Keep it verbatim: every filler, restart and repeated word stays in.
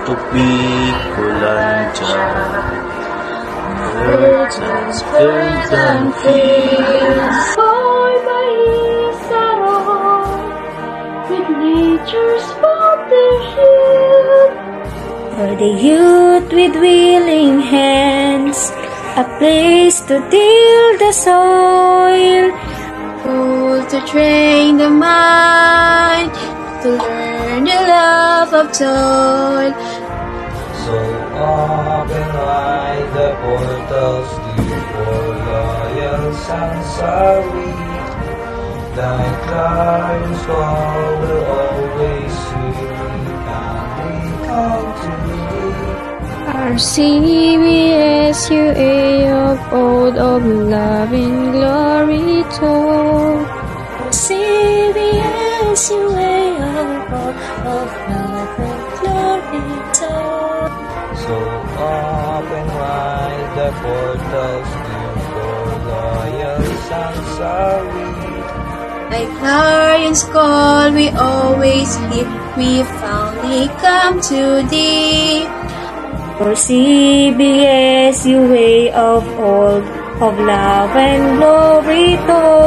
tupikulan dyan. Birds and birds and fields, Hoy Maisaro, with nature's fountain shield. For the youth with willing hands, a place to till the soil, school to train the mind, to learn the love of toil. so open wide the portals deep for loyal sons are we. Thy clarions call will always hear we can we come to thee. Our C B S U A of old, of love and glory told. C B S U A of old, of love and glory told. So open wide the portals deep for loyal sons are we. Thy clarions call we always hear, we foundly come to thee. For C B S U A of old, of love and glory told.